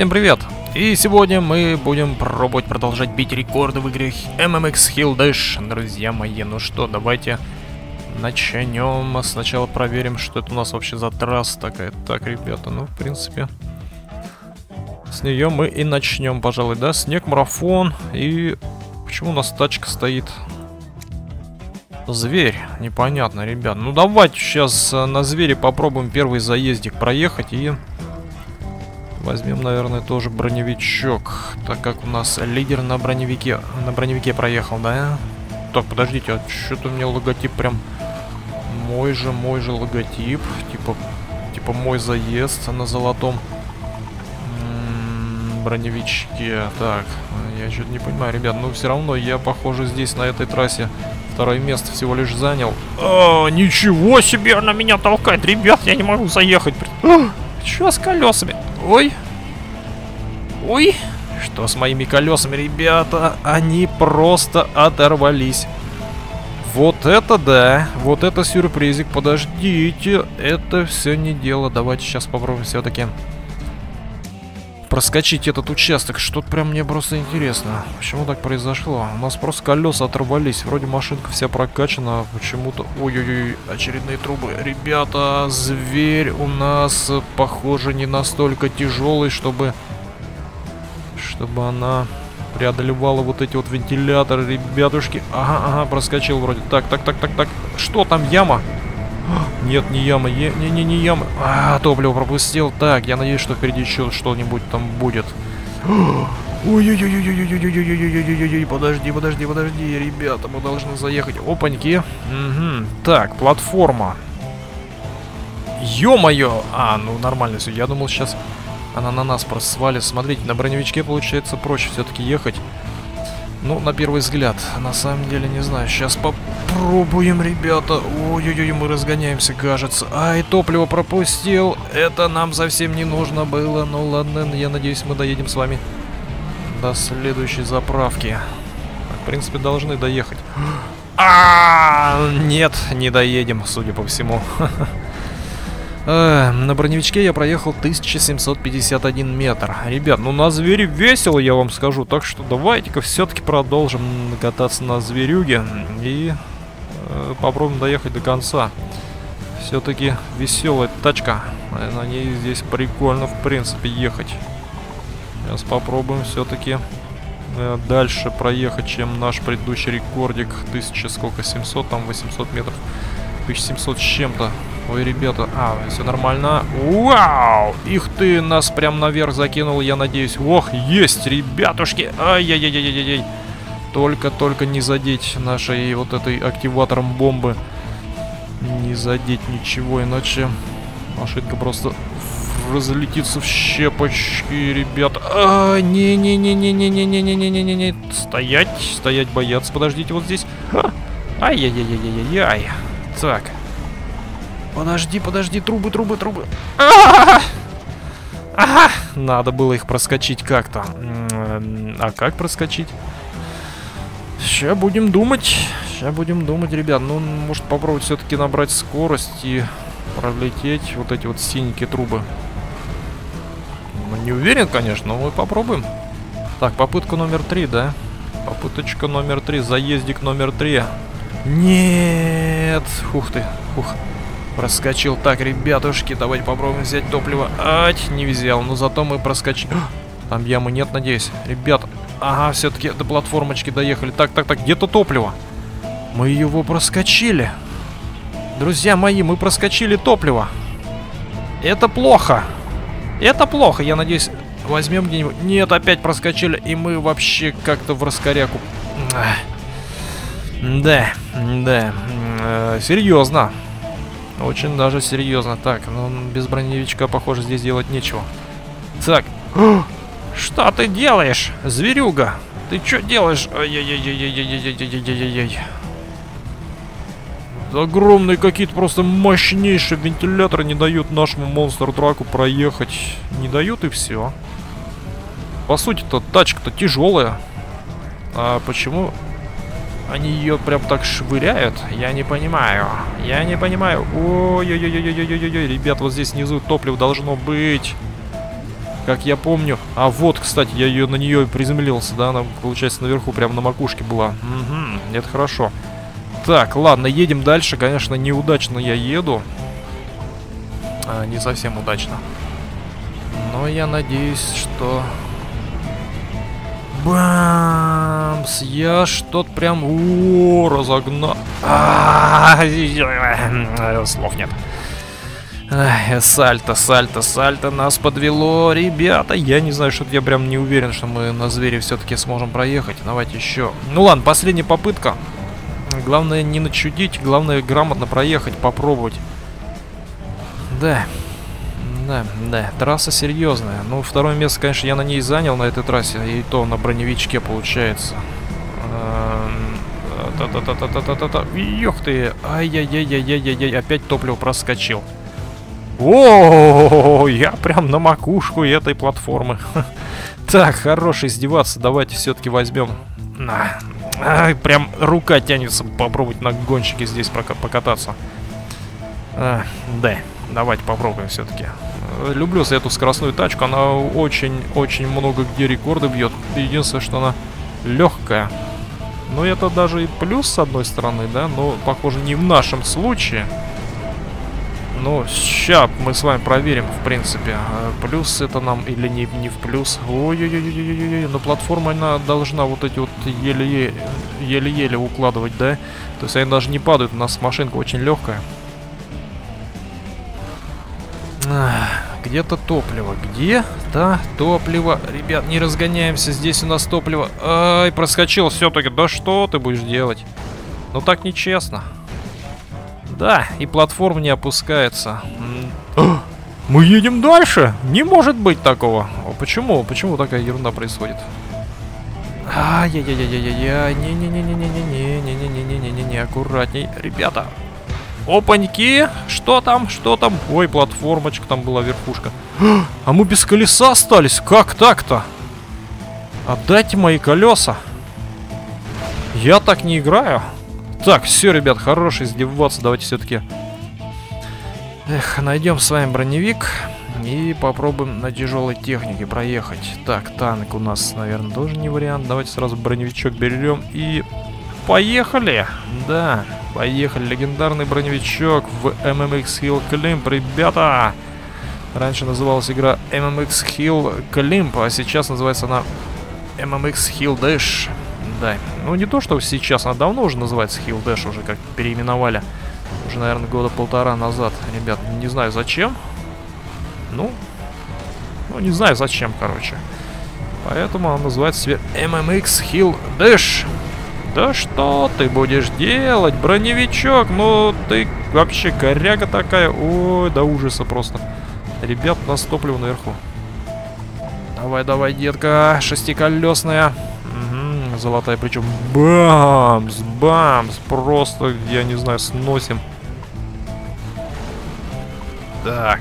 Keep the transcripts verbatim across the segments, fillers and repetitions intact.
Всем привет! И сегодня мы будем пробовать продолжать бить рекорды в игре эм эм икс Hill Dash, друзья мои. Ну что, давайте начнем. Сначала проверим, что это у нас вообще за трасса такая. Так, ребята, ну в принципе с нее мы и начнем, пожалуй, да? Снег, марафон. И почему у нас тачка стоит? Зверь, непонятно, ребят. Ну давайте сейчас на звере попробуем первый заездик проехать и возьмем, наверное, тоже броневичок, так как у нас лидер на броневике, на броневике проехал, да? Так, подождите, а что-то у меня логотип прям мой же, мой же логотип, типа, типа мой заезд на золотом м-м, броневичке. Так, я что-то не понимаю, ребят, но все равно я, похоже, здесь на этой трассе второе место всего лишь занял. А, ничего себе, она меня толкает, ребят, я не могу заехать. Что с колесами? Ой. Ой. Что с моими колесами, ребята? Они просто оторвались. Вот это да. Вот это сюрпризик. Подождите. Это все не дело. Давайте сейчас попробуем все-таки проскочить этот участок. Что-то прям мне просто интересно. Почему так произошло? У нас просто колеса оторвались. Вроде машинка вся прокачана. Почему-то... Ой-ой-ой, очередные трубы. Ребята, зверь у нас, похоже, не настолько тяжелый, чтобы... Чтобы она преодолевала вот эти вот вентиляторы, ребятушки. Ага, ага, проскочил вроде. Так, так, так, так, так. Что там, яма? Нет, не яма, не-не-не, не яма. А, топливо пропустил. Так, я надеюсь, что впереди еще что-нибудь там будет. Ой-ой-ой-ой-ой-ой-ой-ой-ой-ой-ой-ой-ой-ой, подожди, подожди, подожди, ребята, мы должны заехать. Опаньки. Угу. Так, платформа. Ё-моё! А, ну нормально все. Я думал, сейчас она на нас просто свалит. Смотрите, на броневичке получается проще все-таки ехать. Ну, на первый взгляд, на самом деле, не знаю. Сейчас попробуем, ребята. Ой-ой-ой, мы разгоняемся, кажется. Ай, топливо пропустил. Это нам совсем не нужно было. Ну ладно, я надеюсь, мы доедем с вами до следующей заправки. В принципе, должны доехать. А, нет, не доедем, судя по всему. А, на броневичке я проехал тысяча семьсот пятьдесят один метр. Ребят, ну на звере весело, я вам скажу. Так что давайте-ка все-таки продолжим кататься на зверюге и э, попробуем доехать до конца. Все-таки веселая тачка. На ней здесь прикольно, в принципе, ехать. Сейчас попробуем все-таки э, дальше проехать, чем наш предыдущий рекордик. тысяча сколько, семьсот, там восемьсот метров. тысяча семьсот с чем-то. Ой, ребята, а, все нормально. Вау! Их ты, нас прям наверх закинул, я надеюсь. Ох, есть, ребятушки! Ай-яй-яй-яй-яй-яй! Только-только не задеть нашей вот этой активатором бомбы. Не задеть ничего, иначе машинка просто разлетится в щепочки, ребята. А, не-не-не-не-не-не-не-не-не-не-не. Стоять, стоять, бояться. Подождите, вот здесь. Ай-яй-яй-яй-яй-яй. Так. Подожди, подожди, трубы, трубы, трубы. А-а-а! Ага! Надо было их проскочить как-то. А как проскочить? Сейчас будем думать. Сейчас будем думать, ребят. Ну, может попробовать все-таки набрать скорость и пролететь вот эти вот синенькие трубы. Ну, не уверен, конечно, но мы попробуем. Так, попытка номер три, да? Попыточка номер три, заездик номер три. Нет! Ух ты, ух. Проскочил. Так, ребятушки, давайте попробуем взять топливо. Ать, не взял, но зато мы проскочили. Там ямы нет, надеюсь. Ребят, ага, все-таки до платформочки доехали. Так, так, так, где-то топливо. Мы его проскочили. Друзья мои, мы проскочили топливо. Это плохо. Это плохо, я надеюсь, возьмем где-нибудь. Нет, опять проскочили, и мы вообще как-то в раскоряку. Да, да, э, серьезно. Очень даже серьезно. Так, ну без броневичка, похоже, здесь делать нечего. Так. Что ты делаешь, зверюга? Ты что делаешь? Ай-яй-яй-яй-яй-яй-яй-яй-яй-яй. Огромные какие-то просто мощнейшие вентиляторы не дают нашему монстр-траку проехать. Не дают, и все. По сути-то тачка-то тяжелая. А почему они ее прям так швыряют? Я не понимаю. Я не понимаю. Ой-ой-ой-ой-ой-ой-ой. Ребят, вот здесь внизу топливо должно быть. как я помню. А вот, кстати, я ее на нее приземлился, да, она, получается, наверху, прямо на макушке была. Угу, это хорошо. Так, ладно, едем дальше. Конечно, неудачно я еду. А, не совсем удачно. Но я надеюсь, что... Бамс! Я что-то прям... О, разогнал. Слов нет. Сальто, сальто, сальто нас подвело, ребята. Я не знаю, что-то я прям не уверен, что мы на звере все-таки сможем проехать. Давайте еще. Ну ладно, последняя попытка. Главное не начудить, главное грамотно проехать, попробовать. Да, да, да, трасса серьезная. Ну, второе место, конечно, я на ней занял, на этой трассе. И то на броневичке получается. Та-та-та-та-та-та-та. Ёх ты, ай-яй-яй-яй-яй-яй, опять топливо проскочил. О, я прям на макушку этой платформы. Так, хорош издеваться. Давайте все-таки возьмем. А, прям рука тянется попробовать на гонщике здесь покататься. А, да, давайте попробуем все-таки. Люблю за эту скоростную тачку. Она очень-очень много где рекорды бьет. Единственное, что она легкая. Но это даже и плюс с одной стороны, да. Но, похоже, не в нашем случае. Ну, сейчас мы с вами проверим, в принципе, плюс это нам или не, не в плюс. Ой-ой-ой-ой-ой-ой, но платформа, она должна вот эти вот еле-еле укладывать, да? То есть они даже не падают, у нас машинка очень легкая. Где-то топливо, где-то топливо. Ребят, не разгоняемся, здесь у нас топливо. Ай, проскочил все-таки, да что ты будешь делать? Ну так нечестно. Да, и платформа не опускается. Мы едем дальше? Не может быть такого. Почему? Почему такая ерунда происходит? Ай-яй-яй-яй-яй-яй. Не-не-не-не-не-не-не-не-не-не-не-не-не. Аккуратней. Ребята. Опаньки. Что там? Что там? Ой, платформочка там была, верхушка. А мы без колеса остались? Как так-то? Отдайте мои колеса. Я так не играю. Так, все, ребят, хорош издеваться. Давайте все-таки Эх, найдем с вами броневик и попробуем на тяжелой технике проехать. Так, танк у нас, наверное, тоже не вариант. Давайте сразу броневичок берем и поехали. Да, поехали. Легендарный броневичок в эм эм икс Hill Climb, ребята. Раньше называлась игра эм эм икс Hill Climb, а сейчас называется она эм эм икс Hill Dash. Да, ну не то, что сейчас, она давно уже называется Hill Dash, уже как переименовали. Уже, наверное, года полтора назад. Ребят, не знаю зачем. Ну, ну не знаю зачем, короче. Поэтому она называется себе эм эм икс Hill Dash. Да что ты будешь делать, броневичок? Ну, ты вообще коряга такая. Ой, до ужаса просто. Ребят, у нас топливо наверху. Давай, давай, детка, шестиколесная. Золотая, причем бамс, бамс, просто, я не знаю, сносим. Так.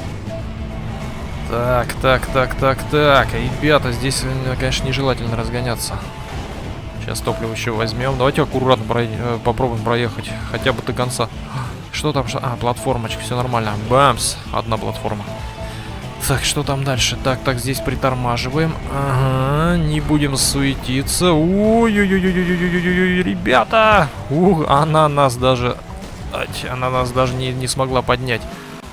Так, так, так, так, так. Ребята, здесь, конечно, нежелательно разгоняться. Сейчас топливо еще возьмем. Давайте аккуратно про... попробуем проехать хотя бы до конца. Что там? А, платформочка, все нормально. Бамс, одна платформа. Так, что там дальше? Так, так, здесь притормаживаем. Ага, не будем суетиться. Ой-ой-ой-ой-ой-ой-ой-ой, ребята! Ух, она нас даже... Она нас даже не, не смогла поднять.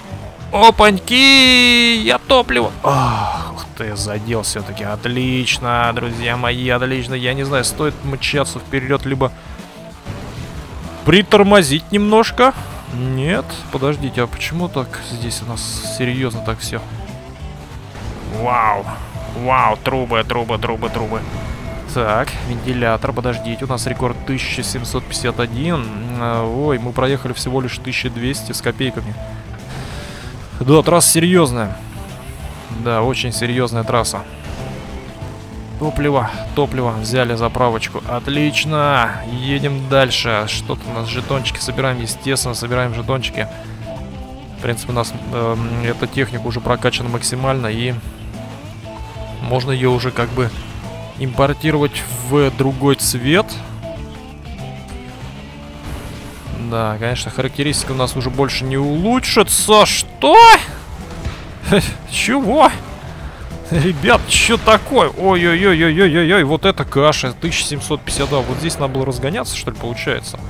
Опаньки! Я топливо! Ах ты, задел все-таки. Отлично, друзья мои, отлично. Я не знаю, стоит мчаться вперед, либо притормозить немножко. Нет, подождите, а почему так здесь у нас серьезно так все? Вау, вау, трубы, трубы, трубы, трубы. Так, вентилятор, подождите, у нас рекорд тысяча семьсот пятьдесят один. Ой, мы проехали всего лишь тысяча двести с копейками. Да, трасса серьезная. Да, очень серьезная трасса. Топливо, топливо, взяли заправочку. Отлично, едем дальше. Что-то у нас жетончики собираем, естественно, собираем жетончики. В принципе, у нас э, эта техника уже прокачана максимально, и можно ее уже как бы импортировать в другой цвет. Да, конечно, характеристика у нас уже больше не улучшится. Что? Чего? Ребят, что такое? Ой-ой-ой-ой-ой-ой, вот это каша. тысяча семьсот пятьдесят два. Вот здесь надо было разгоняться, что ли, получается?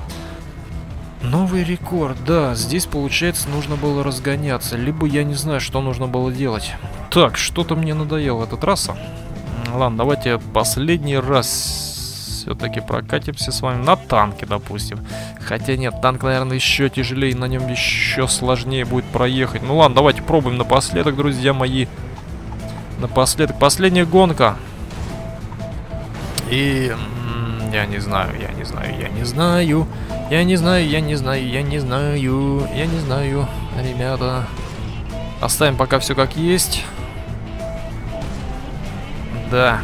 Новый рекорд, да. Здесь, получается, нужно было разгоняться. Либо я не знаю, что нужно было делать. Так, что-то мне надоело эта трасса. Ладно, давайте последний раз все-таки прокатимся с вами на танке, допустим. Хотя нет, танк, наверное, еще тяжелее, на нем еще сложнее будет проехать. Ну ладно, давайте пробуем напоследок, друзья мои. Напоследок, последняя гонка. И я не знаю, я не знаю, я не знаю. Я не знаю, я не знаю, я не знаю, я не знаю, ребята. Оставим пока все как есть. Да.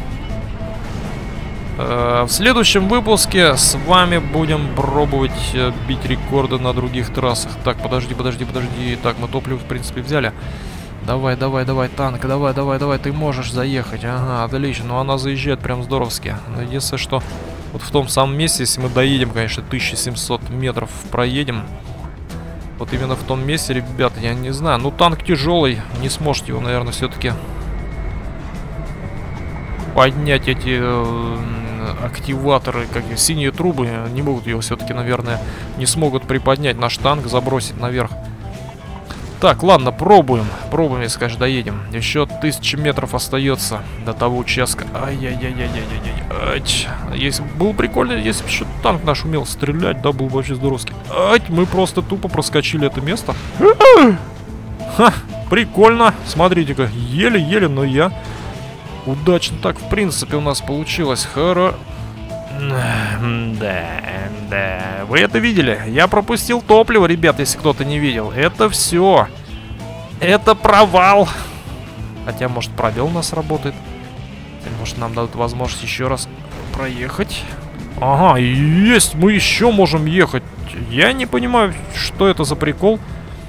В следующем выпуске с вами будем пробовать бить рекорды на других трассах. Так, подожди, подожди, подожди. Так, мы топливо, в принципе, взяли. Давай, давай, давай, танк, давай, давай, давай, ты можешь заехать. Ага, отлично. Ну, она заезжает прям здоровски. Но единственное, что вот в том самом месте, если мы доедем, конечно, тысяча семьсот метров проедем. Вот именно в том месте, ребята, я не знаю. Ну, танк тяжелый, не сможете его, наверное, все-таки поднять эти э, активаторы, как и синие трубы, не могут его все-таки, наверное, не смогут приподнять наш танк, забросить наверх. Так, ладно, пробуем, пробуем, если, конечно, доедем. Еще тысяча метров остается до того участка. Ай-яй-яй-яй-яй-яй-яй. Если было прикольно, если бы еще танк наш умел стрелять, да, был бы вообще здоровский. Ай, мы просто тупо проскочили это место. Ха, прикольно, смотрите-ка, еле-еле, но я... Удачно так, в принципе, у нас получилось. Хоро... Да, да. Вы это видели? Я пропустил топливо, ребят, если кто-то не видел. Это все. Это провал. Хотя, может, пробел у нас работает. Может, нам дадут возможность еще раз проехать. Ага, есть, мы еще можем ехать. Я не понимаю, что это за прикол.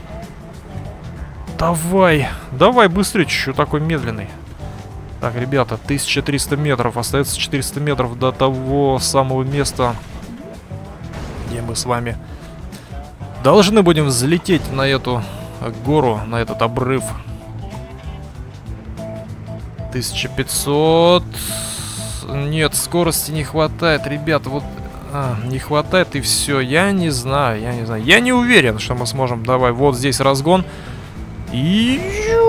Давай, давай быстрее, что такой медленный. Так, ребята, тысяча триста метров. Остается четыреста метров до того самого места, где мы с вами должны будем взлететь на эту гору, на этот обрыв. тысяча пятьсот. Нет, скорости не хватает, ребята. Вот а, не хватает и все. Я не знаю, я не знаю. Я не уверен, что мы сможем. Давай, вот здесь разгон. И...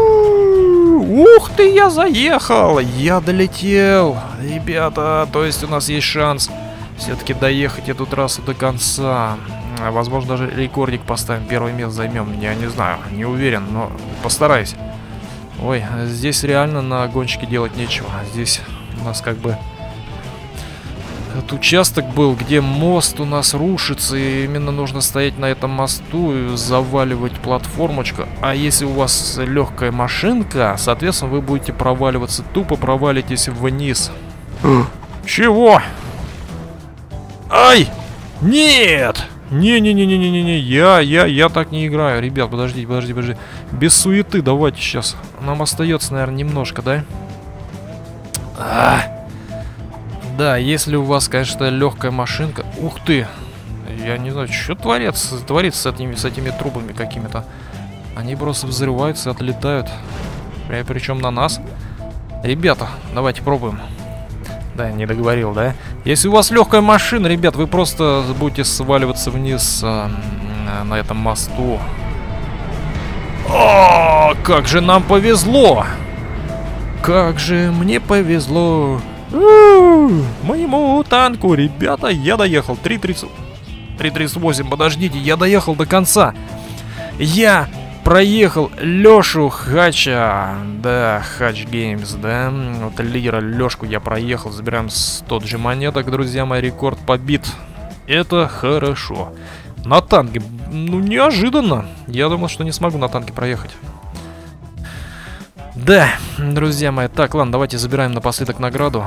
Ух ты, я заехал! Я долетел! Ребята, то есть у нас есть шанс все-таки доехать эту трассу до конца. Возможно, даже рекордик поставим, первое место займем. Я не знаю, не уверен, но постараюсь. Ой, здесь реально на гонщике делать нечего. Здесь у нас как бы этот участок был, где мост у нас рушится, и именно нужно стоять на этом мосту и заваливать платформочку. А если у вас легкая машинка, соответственно, вы будете проваливаться, тупо провалитесь вниз. Чего? Ай! Нет! Не-не-не-не-не-не, я, я, я так не играю. Ребят, подождите, подождите, подождите. Без суеты, давайте сейчас. Нам остается, наверное, немножко, да? А! Да, если у вас, конечно, легкая машинка... Ух ты! Я не знаю, что творится, творится с этими, с этими трубами какими-то. Они просто взрываются, отлетают. Причем на нас. Ребята, давайте пробуем. Да, не договорил, да? Если у вас легкая машина, ребят, вы просто будете сваливаться вниз э, на этом мосту. О, как же нам повезло! Как же мне повезло! У-у-у, моему танку, ребята, я доехал. три тридцать восемь, подождите, я доехал до конца. Я проехал Лешу Хача. Да, Хач Геймс, да. Вот лидера Лешку я проехал. Забираем сто джи монеток, друзья мои. Рекорд побит. Это хорошо. На танке, ну, неожиданно. Я думал, что не смогу на танке проехать. Да, друзья мои. Так, ладно, давайте забираем напоследок награду.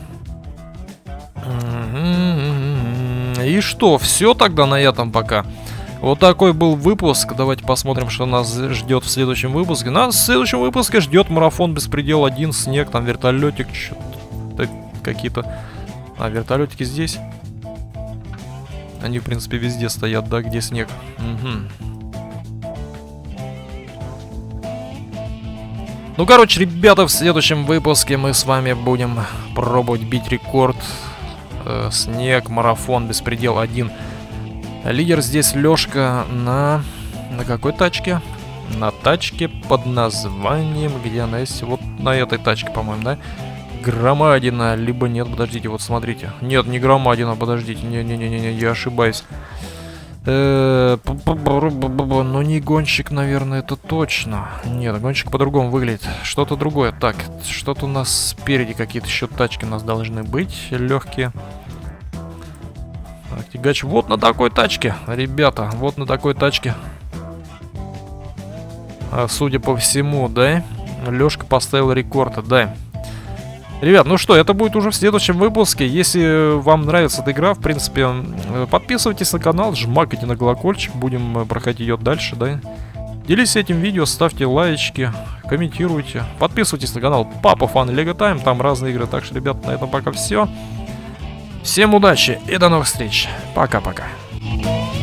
И что, все тогда на этом пока. Вот такой был выпуск. Давайте посмотрим, что нас ждет в следующем выпуске. Нас в следующем выпуске ждет марафон Беспредел один, снег, там вертолетик, что-то какие-то... А, вертолетики здесь. Они, в принципе, везде стоят, да, где снег. Угу. Ну, короче, ребята, в следующем выпуске мы с вами будем пробовать бить рекорд. Э, снег, марафон, беспредел один. Лидер здесь Лёшка на... На какой тачке? На тачке под названием... Где она есть? Вот на этой тачке, по-моему, да? Громадина. Либо нет, подождите, вот смотрите. Нет, не Громадина, подождите. Не-не-не-не, я ошибаюсь. Ну, не гонщик, наверное, это точно. Нет, гонщик по-другому выглядит. Что-то другое. Так, что-то у нас спереди какие-то еще тачки у нас должны быть. Легкие. Так, тягач. Вот на такой тачке, ребята. Вот на такой тачке. А, судя по всему, да? Лешка поставил рекорд, да. Ребят, ну что, это будет уже в следующем выпуске. Если вам нравится эта игра, в принципе, подписывайтесь на канал, жмакайте на колокольчик, будем проходить ее дальше, да. Делитесь этим видео, ставьте лайки, комментируйте. Подписывайтесь на канал Папа Фан Лего Тайм, там разные игры. Так что, ребят, на этом пока все. Всем удачи и до новых встреч. Пока-пока.